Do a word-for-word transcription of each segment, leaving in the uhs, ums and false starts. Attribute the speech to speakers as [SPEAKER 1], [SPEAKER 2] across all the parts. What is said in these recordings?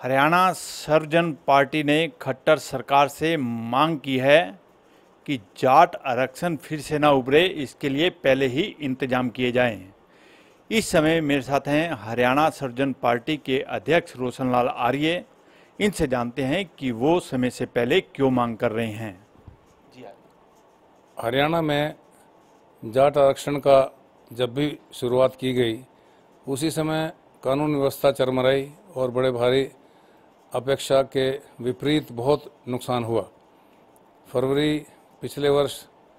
[SPEAKER 1] हरियाणा सर्वजन पार्टी ने खट्टर सरकार से मांग की है कि जाट आरक्षण फिर से न उभरे, इसके लिए पहले ही इंतजाम किए जाएं। इस समय मेरे साथ हैं हरियाणा सर्वजन पार्टी के अध्यक्ष रोशनलाल आर्य। इनसे जानते हैं कि वो समय से पहले क्यों मांग कर रहे हैं। जी
[SPEAKER 2] हरियाणा में जाट आरक्षण का जब भी शुरुआत की गई, उसी समय कानून व्यवस्था चरमराई और बड़े भारी अपेक्षा के विपरीत बहुत नुकसान हुआ। फरवरी पिछले वर्ष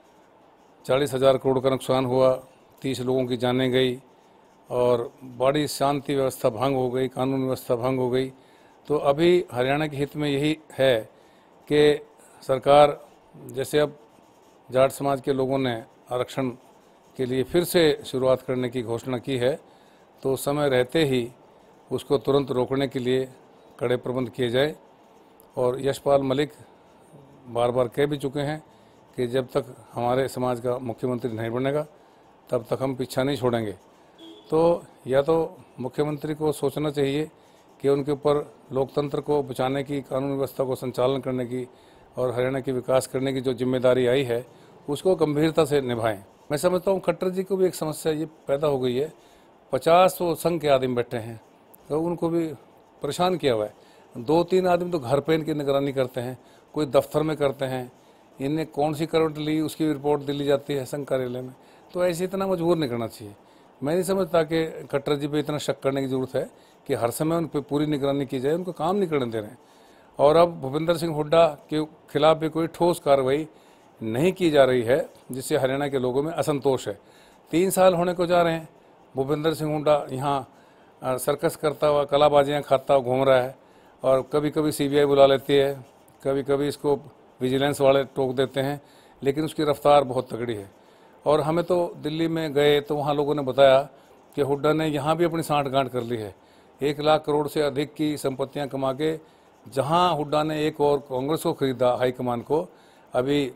[SPEAKER 2] चालीस हजार करोड़ का नुकसान हुआ, तीस लोगों की जानें गई और बड़ी शांति व्यवस्था भंग हो गई, कानून व्यवस्था भंग हो गई। तो अभी हरियाणा के हित में यही है कि सरकार, जैसे अब जाट समाज के लोगों ने आरक्षण के लिए फिर से शुरुआत करने की घोषणा की है, तो समय रहते ही उसको तुरंत रोकने के लिए कड़े प्रबंध किए जाए। और यशपाल मलिक बार बार कह भी चुके हैं कि जब तक हमारे समाज का मुख्यमंत्री नहीं बनेगा तब तक हम पीछा नहीं छोड़ेंगे। तो या तो मुख्यमंत्री को सोचना चाहिए कि उनके ऊपर लोकतंत्र को बचाने की, कानून व्यवस्था को संचालन करने की और हरियाणा की विकास करने की जो जिम्मेदारी आई है उसको गंभीरता से निभाएं। मैं समझता हूँ खट्टर जी को भी एक समस्या ये पैदा हो गई है, पचास वो संघ के आदमी बैठे हैं तो उनको भी परेशान किया हुआ है। दो तीन आदमी तो घर पे इनकी निगरानी करते हैं, कोई दफ्तर में करते हैं, इनने कौन सी करवट ली उसकी रिपोर्ट दिली जाती है संघ कार्यालय में। तो ऐसे इतना मजबूर नहीं करना चाहिए। मैं नहीं समझता कि खट्टर जी पे इतना शक करने की जरूरत है कि हर समय उन पर पूरी निगरानी की जाए, उनको काम नहीं करने दे रहे हैं। और अब भूपेंद्र सिंह हुड्डा के खिलाफ भी कोई ठोस कार्रवाई नहीं की जा रही है, जिससे हरियाणा के लोगों में असंतोष है। तीन साल होने को जा रहे हैं, भूपेंद्र सिंह हुड्डा यहाँ सर्कस करता हुआ, कलाबाजियाँ खाता हुआ घूम रहा है और कभी कभी सीबीआई बुला लेती है, कभी कभी इसको विजिलेंस वाले टोक देते हैं, लेकिन उसकी रफ्तार बहुत तगड़ी है। और हमें तो दिल्ली में गए तो वहाँ लोगों ने बताया कि हुड्डा ने यहाँ भी अपनी सांठ गांठ कर ली है। एक लाख करोड़ से अधिक की संपत्तियाँ कमा के जहाँ हुड्डा ने एक और कांग्रेस को खरीदा हाईकमान को, अभी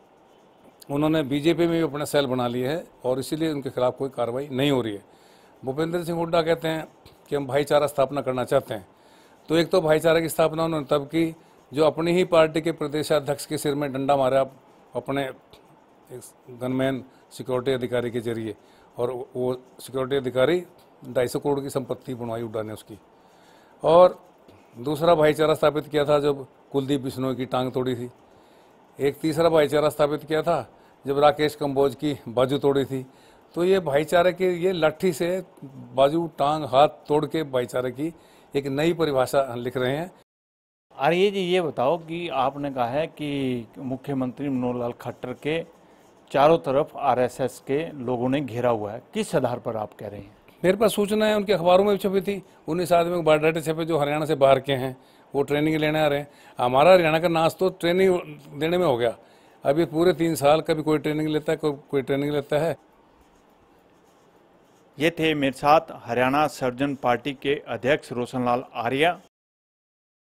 [SPEAKER 2] उन्होंने बीजेपी में भी अपना सेल बना लिए है और इसीलिए उनके खिलाफ कोई कार्रवाई नहीं हो रही है। भूपेंद्र सिंह हुड्डा कहते हैं कि हम भाईचारा स्थापना करना चाहते हैं, तो एक तो भाईचारे की स्थापना उन्होंने तब की जो अपनी ही पार्टी के प्रदेशाध्यक्ष के सिर में डंडा मारा अपने गनमैन सिक्योरिटी अधिकारी के जरिए, और वो सिक्योरिटी अधिकारी ढाई सौ करोड़ की संपत्ति बनवाई हुड्डा ने उसकी। और दूसरा भाईचारा स्थापित किया था जब कुलदीप बिश्नोई की टांग तोड़ी थी। एक तीसरा भाईचारा स्थापित किया था जब राकेश कंबोज की बाजू तोड़ी थी। तो ये भाईचारे के, ये लाठी से बाजू, टांग, हाथ तोड़ के भाईचारे की एक नई परिभाषा लिख रहे हैं।
[SPEAKER 1] आर्य जी, ये बताओ कि आपने कहा है कि मुख्यमंत्री मनोहर लाल खट्टर के चारों तरफ आरएसएस के लोगों ने घेरा हुआ है, किस आधार पर आप कह रहे हैं?
[SPEAKER 2] मेरे पास सूचना है, उनके अखबारों में भी छपी थी, उन्नीस आदमी को बायोडाटा छपे जो हरियाणा से बाहर के हैं, वो ट्रेनिंग लेने आ रहे हैं। हमारा हरियाणा का नाच तो ट्रेनिंग देने में हो गया। अभी पूरे तीन साल कभी कोई ट्रेनिंग लेता है, कोई कोई ट्रेनिंग लेता है।
[SPEAKER 1] ये थे मेरे साथ हरियाणा सर्वजन पार्टी के अध्यक्ष रोशनलाल आर्य।